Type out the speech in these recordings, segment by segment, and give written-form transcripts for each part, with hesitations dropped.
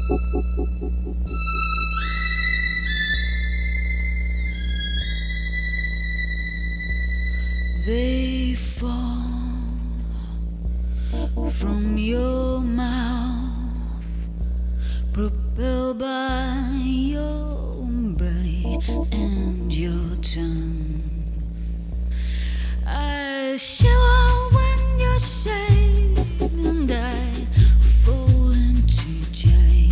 They fall from your mouth, propelled by your belly and your tongue. I shiver when you say, and I fall into jelly.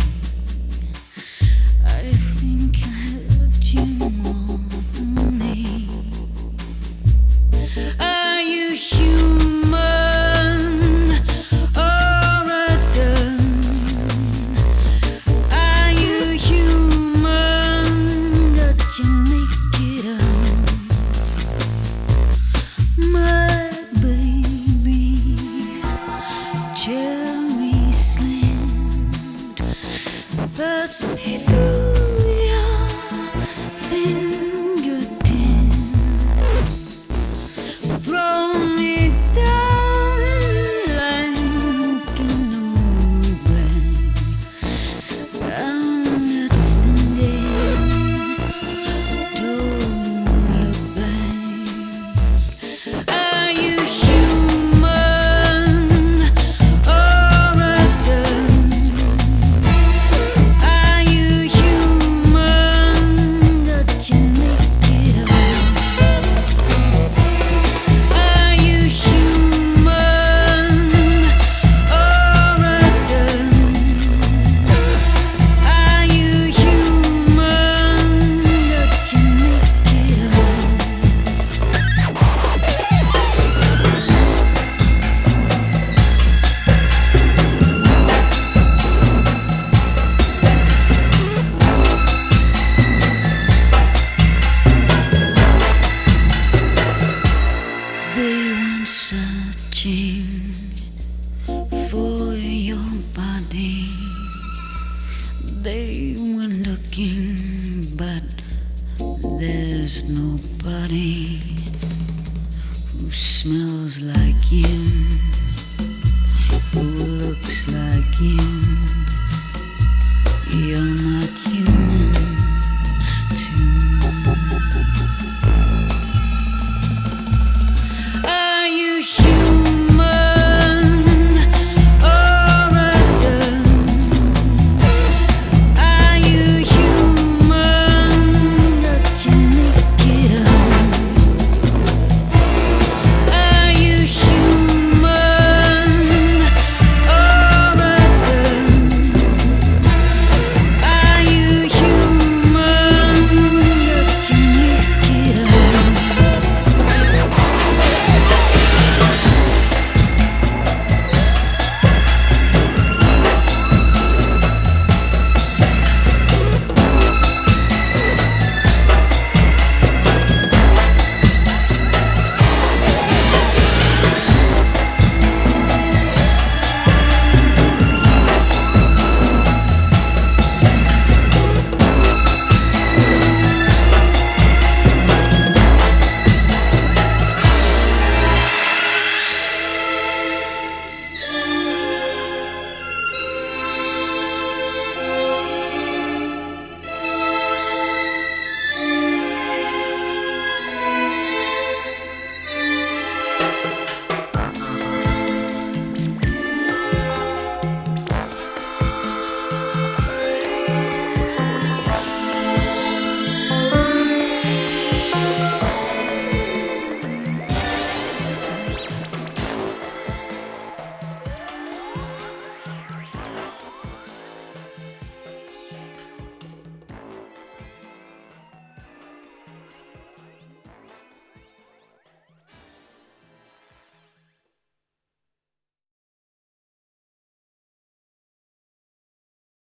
I think I loved you more than me. Are you human or a gun? Are you human or did you make it up? My baby, cherry slant, pass me through your fingertips. Throw me down like an old blank. I'm not standing, don't look back. Are you human or a gun? Are you human or did you make it up? Are you human or a gun? Are you human or did you make it up? They went searching for your body. They went looking, but there's nobody who smells like you, who looks like you.